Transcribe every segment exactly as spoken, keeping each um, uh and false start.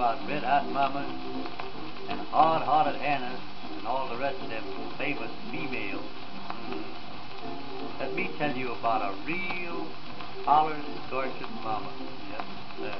about red-hot mamas and hard-hearted Hannahs and all the rest of them famous females. Mm. Let me tell you about a real holler scorching mama. Yes, sir.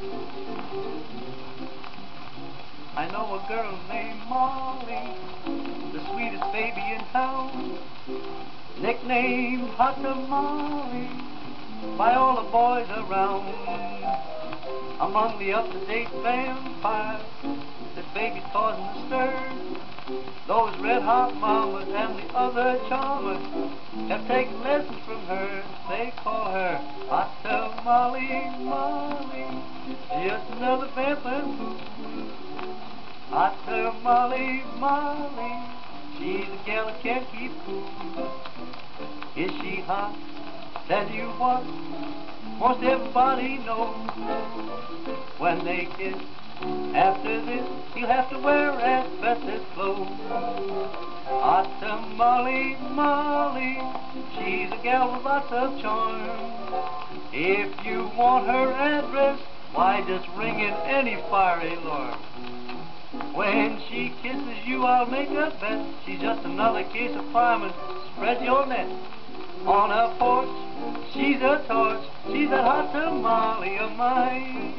I know a girl named Molly, the sweetest baby in town, nicknamed Hot Tamale by all the boys around. Among the up-to-date vampires, this baby's causing a stir. Those red-hot mamas and the other charmers have taken lessons from her. They call her Hot Tamale, Molly, just another vamping fool. Hot Tamale, Molly, she's a gal that can't keep cool. Is she hot? Tell you what, most everybody knows. When they kiss, after this, you'll have to wear asbestos clothes. Hot Tamale, Molly, she's a gal with lots of charm. If you want her address, why just ring in any fiery alarm. When she kisses you, I'll make a bet she's just another case of climbing. Spread your net on her porch. She's a torch. She's a hot tamale of mine.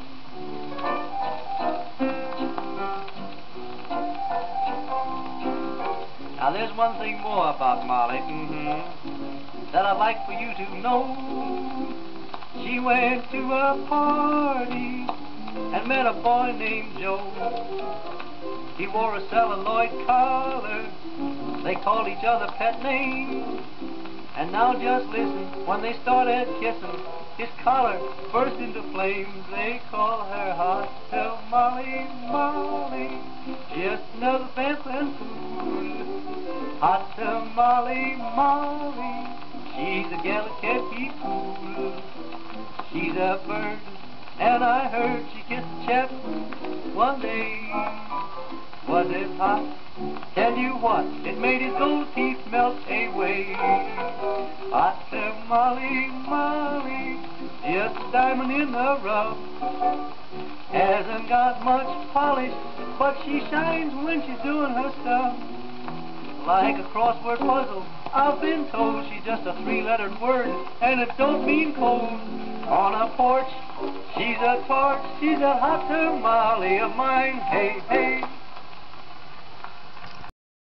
Now there's one thing more about Molly, mm-hmm, that I'd like for you to know. She went to a party and met a boy named Joe. He wore a celluloid collar. They called each other pet names. And now just listen, when they started kissing, his collar burst into flames. They call her Hot Tamale, Molly, just another vamping fool. Hot Tamale, Molly, she's a gal that can't be cool. She's a bird, and I heard she kissed a chap one day. Was it hot? Tell you what, it made his gold teeth melt away. Hot Tamale, Molly, just a diamond in the rough. Hasn't got much polish, but she shines when she's doing her stuff. Like a crossword puzzle, I've been told she's just a three-lettered word, and it don't mean cold. On a porch, she's a torch, she's a hot tamale of mine. Hey, hey.